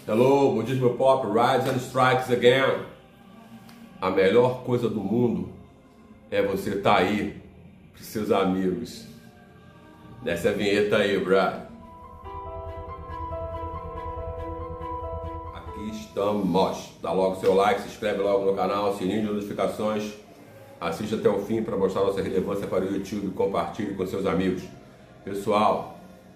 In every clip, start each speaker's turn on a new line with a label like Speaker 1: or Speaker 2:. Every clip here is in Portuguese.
Speaker 1: Hello, Budismo Pop, Rise and Strikes Again. A melhor coisa do mundo é você estar aí para seus amigos. Desce a vinheta aí, brother. Aqui estamos. Dá logo seu like, se inscreve logo no canal, sininho de notificações. Assiste até o fim para mostrar nossa relevância para o YouTube. Compartilhe com seus amigos. Pessoal,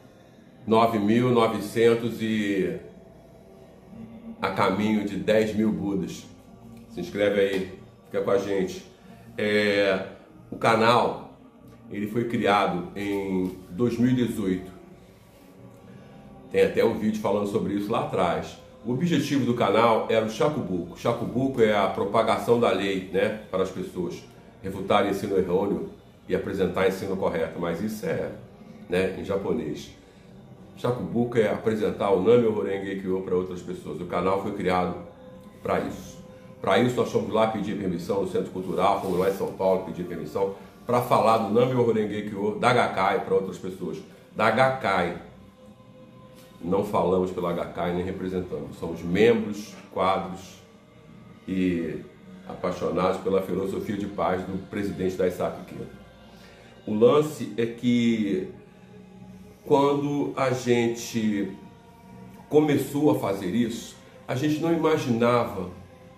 Speaker 1: 9.900 e a caminho de 10 mil Budas. Se inscreve aí, fica com a gente. O canal ele foi criado em 2018. Tem até um vídeo falando sobre isso lá atrás. O objetivo do canal era o Shakubuku. Shakubuku é a propagação da lei, né, para as pessoas refutarem ensino errôneo e apresentar ensino correto. Mas isso é, né, em japonês. Shakubuku é apresentar o Namyo Horenge Kyo para outras pessoas. O canal foi criado para isso. Para isso nós fomos lá pedir permissão no Centro Cultural, fomos lá em São Paulo pedir permissão para falar do Namyo Horenge Kyo da Gakkai para outras pessoas. Da Gakkai. Não falamos pela Gakkai nem representamos. Somos membros, quadros e apaixonados pela filosofia de paz do presidente da Aisaki Kyo. O lance é que quando a gente começou a fazer isso, a gente não imaginava,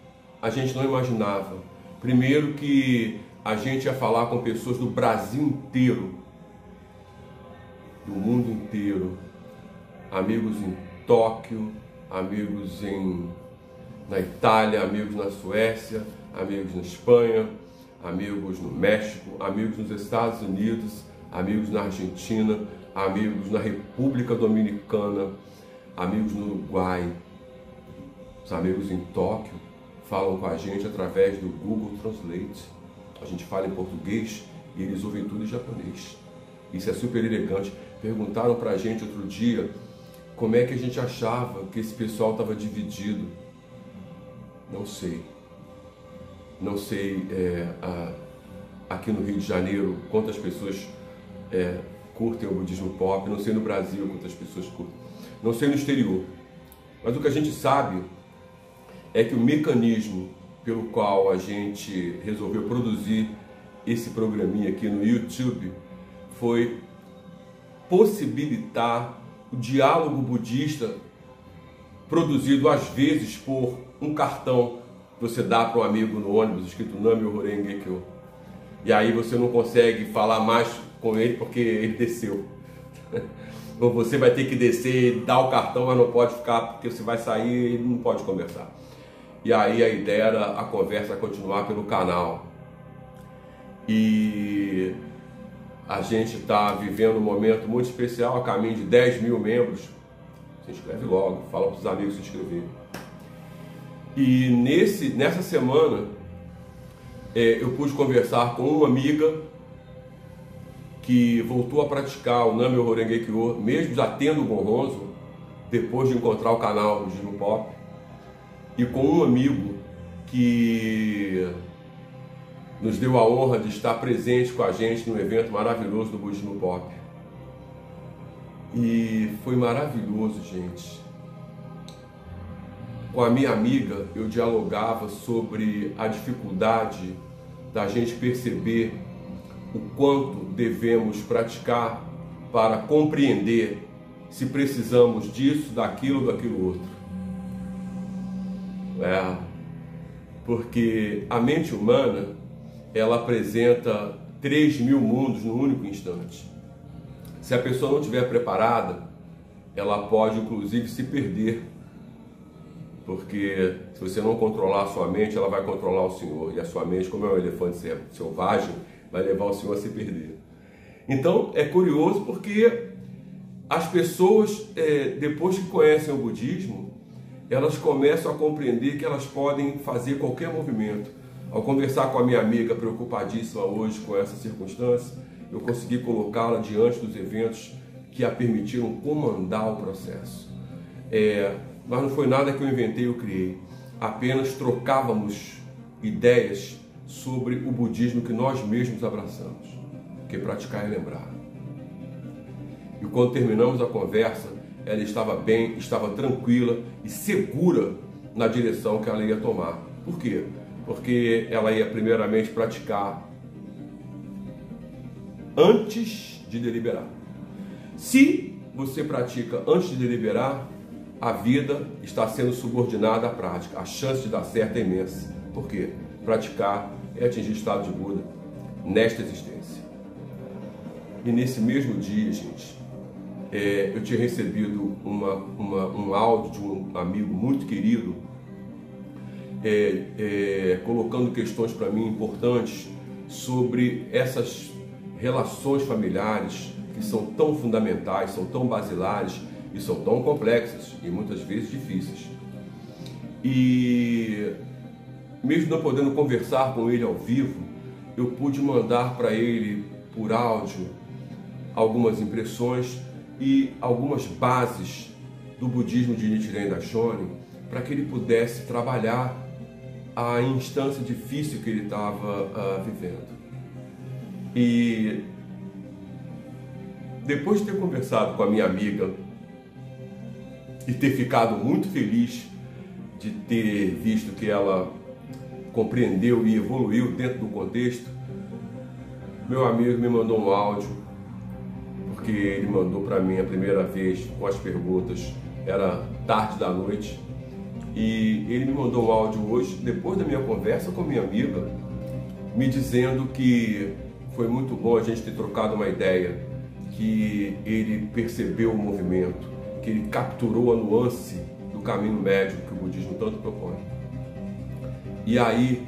Speaker 1: primeiro que a gente ia falar com pessoas do Brasil inteiro, do mundo inteiro, amigos em Tóquio, amigos na Itália, amigos na Suécia, amigos na Espanha, amigos no México, amigos nos Estados Unidos, amigos na Argentina, amigos na República Dominicana, amigos no Uruguai. Os amigos em Tóquio falam com a gente através do Google Translate. A gente fala em português e eles ouvem tudo em japonês. Isso é super elegante. Perguntaram pra gente outro dia como é que a gente achava que esse pessoal estava dividido. Não sei. Não sei aqui no Rio de Janeiro quantas pessoas curtem o budismo pop. Não sei no Brasil quantas pessoas curtem. Não sei no exterior. Mas o que a gente sabe é que o mecanismo pelo qual a gente resolveu produzir esse programinha aqui no YouTube foi possibilitar o diálogo budista produzido às vezes por um cartão que você dá para um amigo no ônibus escrito Namyo Horenge Kyo. E aí você não consegue falar mais com ele porque ele desceu. Ou você vai ter que descer, dar o cartão, mas não pode ficar porque você vai sair e não pode conversar. E aí a ideia era a conversa continuar pelo canal. E a gente está vivendo um momento muito especial, a caminho de 10 mil membros. Se inscreve logo, fala para os amigos se inscreverem. E nessa semana eu pude conversar com uma amiga que voltou a praticar o Namyo Horenge Kyo, mesmo já tendo o Gonronzo, depois de encontrar o canal do Budismo Pop, e com um amigo que nos deu a honra de estar presente com a gente no evento maravilhoso do Budismo Pop. E foi maravilhoso, gente. Com a minha amiga, eu dialogava sobre a dificuldade da gente perceber o quanto devemos praticar para compreender se precisamos disso, daquilo outro. Porque a mente humana, ela apresenta 3 mil mundos no único instante. Se a pessoa não estiver preparada, ela pode inclusive se perder. Porque se você não controlar a sua mente, ela vai controlar o senhor. E a sua mente, como é um elefante selvagem, vai levar o senhor a se perder. Então é curioso porque as pessoas, depois que conhecem o budismo, elas começam a compreender que elas podem fazer qualquer movimento. Ao conversar com a minha amiga preocupadíssima hoje com essa circunstância, eu consegui colocá-la diante dos eventos que a permitiram comandar o processo. Mas não foi nada que eu inventei ou criei. Apenas trocávamos ideias sobre o budismo que nós mesmos abraçamos. Porque praticar é lembrar. E quando terminamos a conversa, ela estava bem, estava tranquila e segura na direção que ela ia tomar. Por quê? Porque ela ia primeiramente praticar antes de deliberar. Se você pratica antes de deliberar, a vida está sendo subordinada à prática. A chance de dar certo é imensa. Por quê? Praticar é atingir o estado de Buda nesta existência. E nesse mesmo dia, gente, eu tinha recebido um áudio de um amigo muito querido, colocando questões para mim importantes sobre essas relações familiares que são tão fundamentais, são tão basilares e são tão complexas e muitas vezes difíceis. E mesmo não podendo conversar com ele ao vivo, eu pude mandar para ele por áudio algumas impressões e algumas bases do budismo de Nichiren Daishonin para que ele pudesse trabalhar a instância difícil que ele estava vivendo. E depois de ter conversado com a minha amiga e ter ficado muito feliz de ter visto que ela compreendeu e evoluiu dentro do contexto, meu amigo me mandou um áudio, porque ele mandou para mim a primeira vez com as perguntas, era tarde da noite, e ele me mandou um áudio hoje, depois da minha conversa com a minha amiga, me dizendo que foi muito bom a gente ter trocado uma ideia, que ele percebeu o movimento, que ele capturou a nuance do caminho médio que o budismo tanto propõe. E aí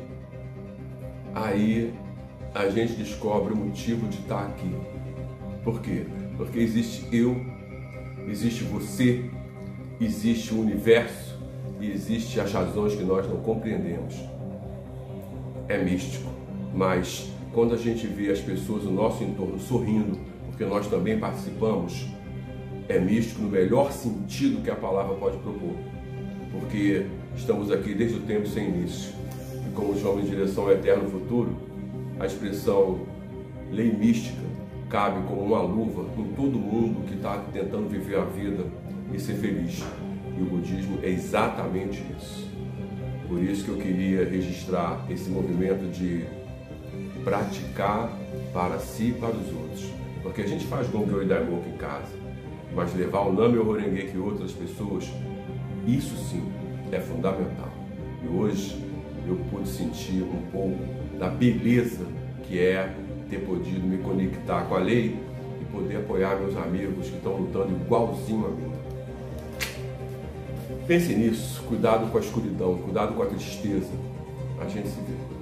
Speaker 1: a gente descobre o motivo de estar aqui. Por quê? Porque existe eu, existe você, existe o universo e existe as razões que nós não compreendemos. É místico, mas quando a gente vê as pessoas no nosso entorno sorrindo, porque nós também participamos, é místico no melhor sentido que a palavra pode propor, porque estamos aqui desde o tempo sem início. E como vamos em direção ao eterno futuro, a expressão lei mística cabe como uma luva em todo mundo que está tentando viver a vida e ser feliz. E o budismo é exatamente isso. Por isso que eu queria registrar esse movimento de praticar para si e para os outros. Porque a gente faz Gongyo e Daimoku em casa, mas levar o Nam-myoho Renge-kyo e outras pessoas, isso sim é fundamental. E hoje eu pude sentir um pouco da beleza que é ter podido me conectar com a lei e poder apoiar meus amigos que estão lutando igualzinho a mim. Pense nisso, cuidado com a escuridão, cuidado com a tristeza. A gente se vê.